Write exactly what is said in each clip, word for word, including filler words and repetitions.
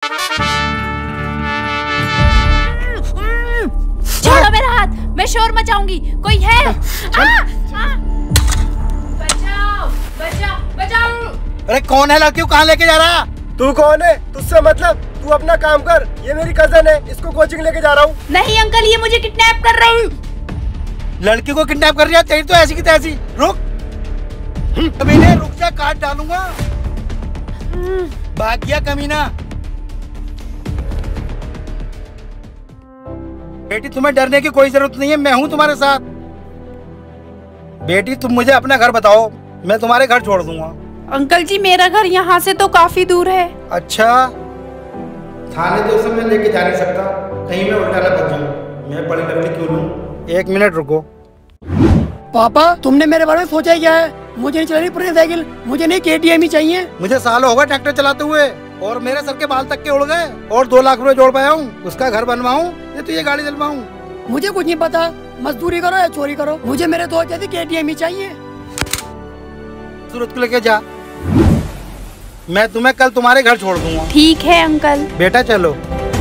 छोड़ो मेरा हाथ, मैं शोर मचाऊंगी। कोई है? आ, आ, बचाओ, बचाओ, बचाओ। अरे कौन है लड़की को कहाँ लेके जा रहा? तू कौन है? तुझसे मतलब? तू अपना काम कर। ये मेरी कजन है, इसको कोचिंग लेके जा रहा हूँ। नहीं अंकल, ये मुझे किडनैप कर रही। लड़की को किडनैप कर रही है? तेरी तो ऐसी की तैसी। रुक, कमीने रुक जा, काट डालूंगा। भाग गया कमीना। बेटी तुम्हें डरने की कोई जरूरत नहीं है, मैं हूँ तुम्हारे साथ। बेटी तुम मुझे अपना घर बताओ, मैं तुम्हारे घर छोड़ दूंगा। अंकल जी मेरा घर यहाँ से तो काफी दूर है। अच्छा, थाने तो उसे मैं लेके जा नहीं सकता, कहीं मैं उल्टा ना बच जाऊँ। मैं बड़ी लकड़ी क्यों लूँ? एक मिनट रुको। पापा तुमने मेरे बारे में सोचा ही क्या है? मुझे नहीं चलानी पुरानी साइकिल, मुझे नहीं केटीएम ही चाहिए। मुझे साल होगा ट्रैक्टर चलाते हुए और मेरे सर के बाल तक के उड़ गए और दो लाख रुपए जोड़ पाया हूँ। उसका घर बनवाऊँ या तो ये गाड़ी दिलवाऊँ? मुझे कुछ नहीं पता, मजदूरी करो या चोरी करो, मुझे मेरे दोस्त जैसे केटीएम ही चाहिए। सूरत को लेके जा, मैं तुम्हें कल तुम्हारे घर छोड़ दूंगा। ठीक है अंकल। बेटा चलो।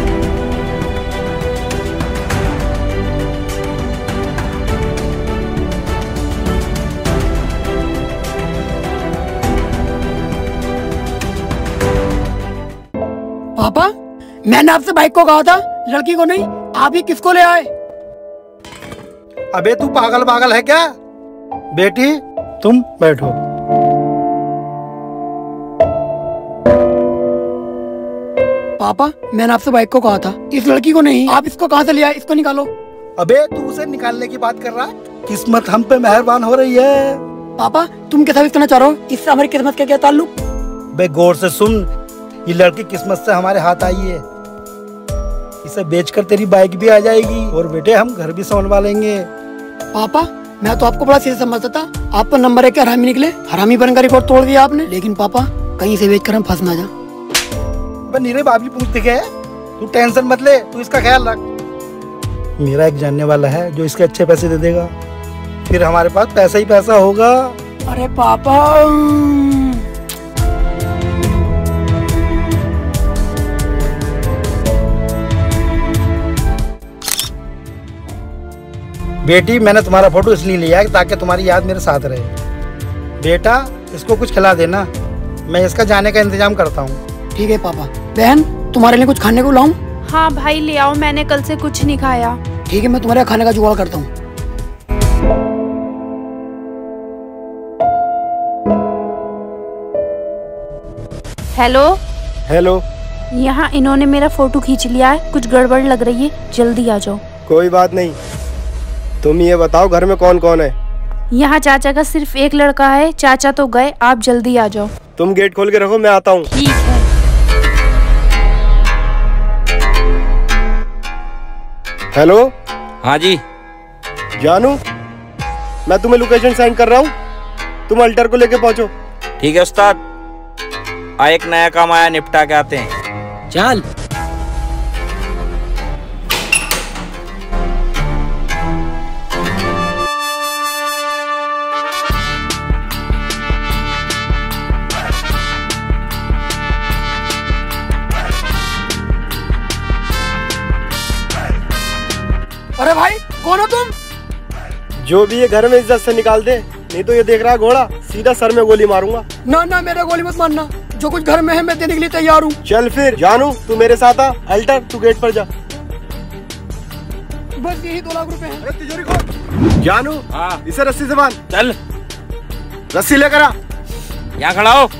पापा मैंने आपसे बाइक को कहा था, लड़की को नहीं। आप ही किसको ले आए? अबे तू पागल पागल है क्या? बेटी तुम बैठो। पापा मैंने आपसे बाइक को कहा था, इस लड़की को नहीं। आप इसको कहाँ से ले आए? इसको निकालो। अबे तू उसे निकालने की बात कर रहा है? किस्मत हम पे मेहरबान हो रही है। पापा तुम क्या सर्विस करना चाह रहे हो? इससे हमारी किस्मत का क्या ताल्लुक? बे गौर से सुन, ये लड़की किस्मत से हमारे हाथ आई है। इसे बेचकर तेरी बाइक भी आ जाएगी और बेटे हम घर भी संभलवा लेंगे। पापा मैं तो आपको बड़ा सीरियस समझता था, आप तो नंबर एक के हरामी निकले। हरामी बनकर रिकॉर्ड तोड़ दिया आपने। लेकिन पापा कहीं से बेचकर हम फंस ना जा। नीरे बाबी पूछते क्या है? तू टेंशन मत ले, तू इसका ख्याल रख। मेरा एक जानने वाला है जो इसके अच्छे पैसे दे देगा, फिर हमारे पास पैसा ही पैसा होगा। अरे पापा बेटी मैंने तुम्हारा फोटो इसलिए लिया ताकि तुम्हारी याद मेरे साथ रहे। बेटा इसको कुछ खिला देना, मैं इसका जाने का इंतजाम करता हूँ। ठीक है पापा। बहन तुम्हारे लिए कुछ खाने को लाऊं? हाँ भाई ले आओ, मैंने कल से कुछ नहीं खाया। ठीक है मैं तुम्हारे खाने का जुगाड़ करता हूँ। Hello hello. यहाँ इन्होंने मेरा फोटो खींच लिया है, कुछ गड़बड़ लग रही है, जल्दी आ जाओ। कोई बात नहीं, तुम ये बताओ घर में कौन कौन है? यहाँ चाचा का सिर्फ एक लड़का है, चाचा तो गए, आप जल्दी आ जाओ। तुम गेट खोल के रखो, मैं आता हूँ। ठीक है। हेलो। हाँ जी जानू, मैं तुम्हें लोकेशन सेंड कर रहा हूँ, तुम अल्टर को लेके पहुँचो। ठीक है उस्ताद, आ एक नया काम आया, निपटा के आते हैं। चल। अरे भाई कौन हो तुम? जो भी ये घर में इज्जत से निकाल दे, नहीं तो ये देख रहा है घोड़ा, सीधा सर में गोली मारूंगा। ना ना मेरा गोली मत मारना, जो कुछ घर में है मैं देने के लिए तैयार हूँ। चल फिर जानू तू मेरे साथ आ, अल्टर तू गेट पर जा। बस यही दो लाख रुपए हैं। तिजोरी खोल। जानू हाँ इसे रस्सी से बांध। चल, रस्सी लेकर आ। यहाँ खड़ा हो।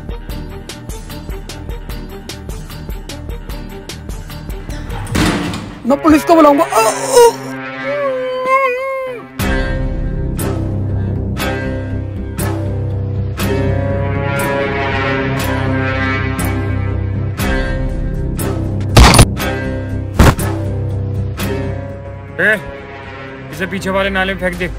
मैं पुलिस को बुलाऊंगा। ए, इसे पीछे वाले नाले में फेंक दे।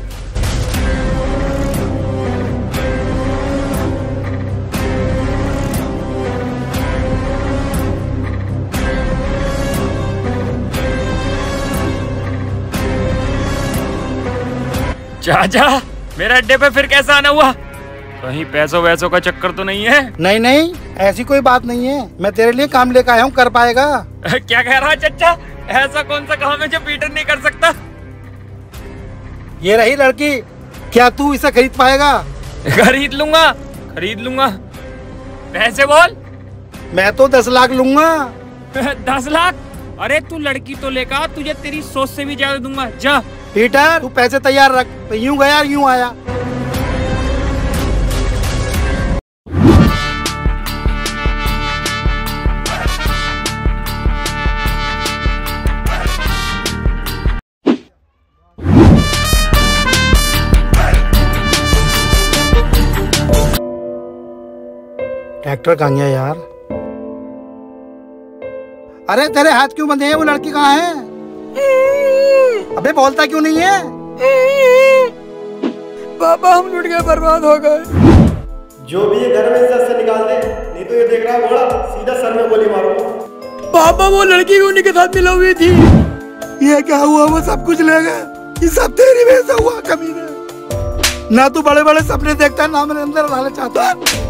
चाचा मेरे अड्डे पे फिर कैसा आना हुआ? कहीं पैसों वैसों का चक्कर तो नहीं है? नहीं नहीं, ऐसी कोई बात नहीं है। मैं तेरे लिए काम लेकर आया हूँ, कर पाएगा? क्या कह रहा है चचा? ऐसा कौन सा काम है जो पीटर नहीं कर सकता? ये रही लड़की, क्या तू इसे खरीद पाएगा? खरीद लूंगा, खरीद लूंगा। पैसे बोल। मैं तो दस लाख लूंगा। दस लाख? अरे तू लड़की तो लेकर, तुझे तेरी सोच से भी ज्यादा दूंगा। जा। पीटर, तू पैसे तैयार रख। तो यूं गया यूं आया। ट्रैक्टर कहाँ गया यार? अरे तेरे हाथ क्यों बंधे हैं? वो लड़की कहाँ है? अबे बोलता क्यों नहीं है? पापा हम लुट गए, बर्बाद हो गए। जो भी ये घर में इज्जत से निकाल दे, नहीं तो ये देख रहा है घोड़ा, सीधा सर में गोली मारूंगा। पापा वो लड़की भी उन्हीं के साथ मिला हुई थी। ये क्या हुआ? वो सब कुछ ले गए। ये सब तेरी वजह से हुआ कमीने। ना तू बड़े बड़े सपने देखता है, ना मेरे अंदर डालना चाहता है।